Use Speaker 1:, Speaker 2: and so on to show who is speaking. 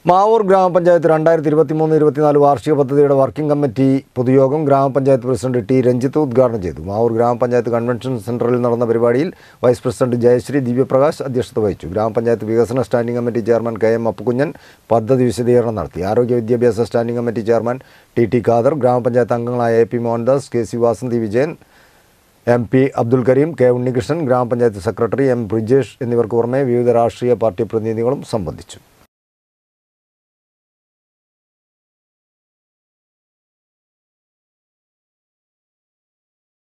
Speaker 1: മാവൂർ ഗ്രാമപഞ്ചായത്ത് 2023-24 വാർഷിക പദ്ധതിയുടെ വർക്കിംഗ് കമ്മിറ്റി പൊതുയോഗം ഗ്രാമപഞ്ചായത്ത് പ്രസിഡന്റ് ടി രഞ്ജിത്ത് ഉദ്ഘാടനം ചെയ്തു. മാവൂർ ഗ്രാമപഞ്ചായത്ത് കൺവെൻഷൻ സെന്ററിൽ നടന്ന പരിപാടിയിൽ വൈസ് പ്രസിഡന്റ് ജയശ്രീ ദിവ്യപ്രകാശ് അധ്യക്ഷത വഹിച്ചു. ഗ്രാമപഞ്ചായത്ത് വികസന standing committee chairman KM Appukunjan പദ്ധതി വിശദീകരണം നടത്തി. ആരോഗ്യ വിദ്യാഭ്യാസ standing committee chairman TT Khader, ഗ്രാമപഞ്ചായത്ത് അംഗങ്ങളായ AP Mohandas, KC Vasanthi Vijayan, MP Abdul Kareem, K Unnikrishnan, ഗ്രാമപഞ്ചായത്ത് സെക്രട്ടറി M ബ്രിജേഷ് എന്നിവർക്ക് പുറമെ വിവിധ രാഷ്ട്രീയ പാർട്ടി പ്രതിനിധികളും സംബന്ധിച്ചു.